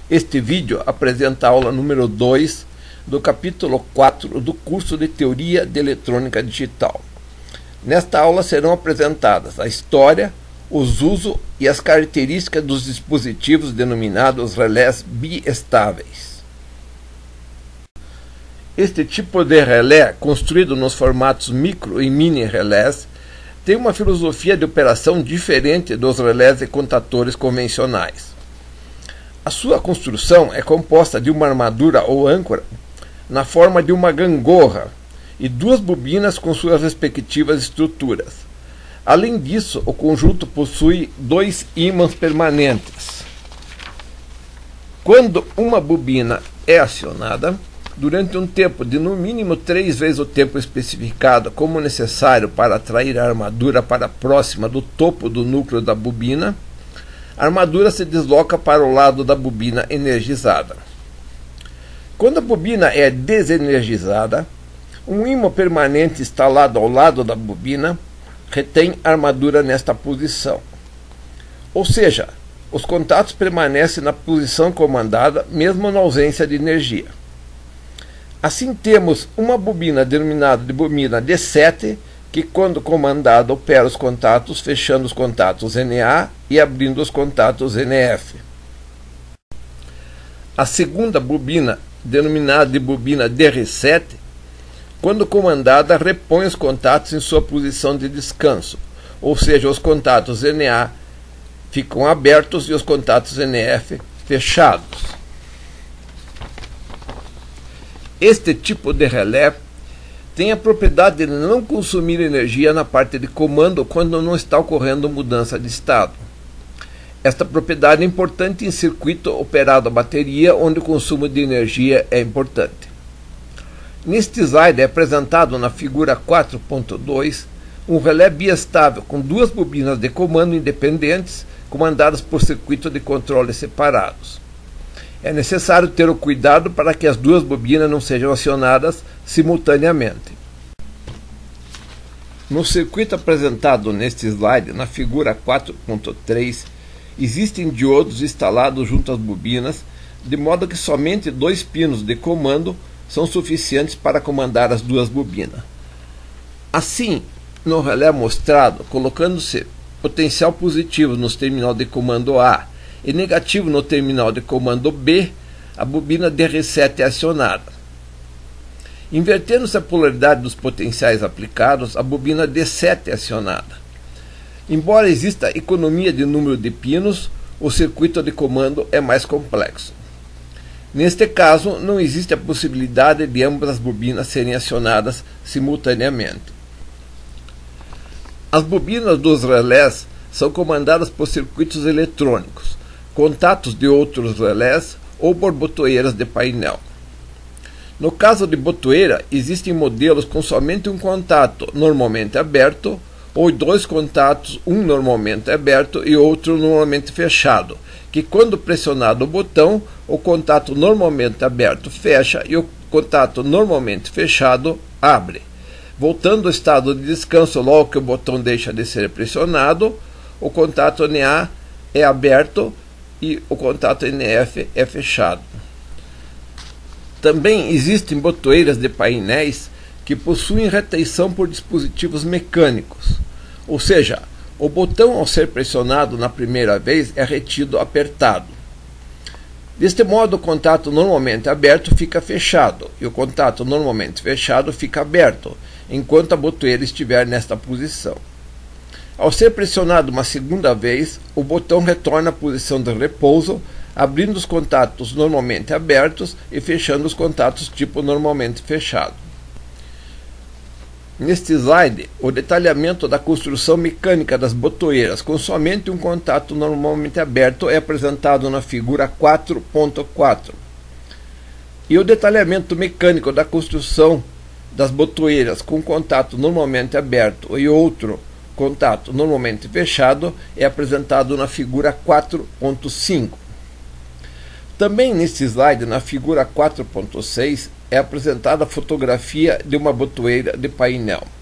Este vídeo apresenta a aula número 2 do capítulo 4 do curso de Teoria de Eletrônica Digital. Nesta aula serão apresentadas a história, os usos e as características dos dispositivos denominados relés biestáveis. Este tipo de relé, construído nos formatos micro e mini relés, tem uma filosofia de operação diferente dos relés e contadores convencionais. A sua construção é composta de uma armadura ou âncora na forma de uma gangorra e duas bobinas com suas respectivas estruturas. Além disso, o conjunto possui dois ímãs permanentes. Quando uma bobina é acionada, durante um tempo de no mínimo 3 vezes o tempo especificado como necessário para atrair a armadura para próxima do topo do núcleo da bobina, a armadura se desloca para o lado da bobina energizada. Quando a bobina é desenergizada, um ímã permanente instalado ao lado da bobina retém a armadura nesta posição. Ou seja, os contatos permanecem na posição comandada mesmo na ausência de energia. Assim temos uma bobina denominada de bobina D7, que quando comandada opera os contatos, fechando os contatos NA e abrindo os contatos NF. A segunda bobina, denominada de bobina DR7, quando comandada, repõe os contatos em sua posição de descanso, ou seja, os contatos NA ficam abertos e os contatos NF fechados. Este tipo de relé tem a propriedade de não consumir energia na parte de comando quando não está ocorrendo mudança de estado. Esta propriedade é importante em circuito operado a bateria, onde o consumo de energia é importante. Neste slide é apresentado na figura 4.2 um relé biestável com duas bobinas de comando independentes comandadas por circuito de controle separados. É necessário ter o cuidado para que as duas bobinas não sejam acionadas simultaneamente. No circuito apresentado neste slide, na figura 4.3, existem diodos instalados junto às bobinas, de modo que somente 2 pinos de comando são suficientes para comandar as duas bobinas. Assim, no relé mostrado, colocando-se potencial positivo nos terminal de comando A e negativo no terminal de comando B, a bobina DR7 é acionada. Invertendo-se a polaridade dos potenciais aplicados, a bobina D7 é acionada. Embora exista economia de número de pinos, o circuito de comando é mais complexo. Neste caso, não existe a possibilidade de ambas as bobinas serem acionadas simultaneamente. As bobinas dos relés são comandadas por circuitos eletrônicos, contatos de outros relés ou por botoeiras de painel. No caso de botoeira, existem modelos com somente um contato normalmente aberto ou 2 contatos, um normalmente aberto e outro normalmente fechado, que quando pressionado o botão, o contato normalmente aberto fecha e o contato normalmente fechado abre. Voltando ao estado de descanso logo que o botão deixa de ser pressionado, o contato NA é aberto e o contato NF é fechado. Também existem botoeiras de painéis que possuem retenção por dispositivos mecânicos, ou seja, o botão ao ser pressionado na primeira vez é retido apertado. Deste modo, o contato normalmente aberto fica fechado e o contato normalmente fechado fica aberto, enquanto a botoeira estiver nesta posição. Ao ser pressionado uma segunda vez, o botão retorna à posição de repouso, abrindo os contatos normalmente abertos e fechando os contatos tipo normalmente fechado. Neste slide, o detalhamento da construção mecânica das botoeiras com somente um contato normalmente aberto é apresentado na figura 4.4. E o detalhamento mecânico da construção das botoeiras com contato normalmente aberto e outro contato normalmente fechado é apresentado na figura 4.5. Também neste slide, na figura 4.6, é apresentada a fotografia de uma botoeira de painel.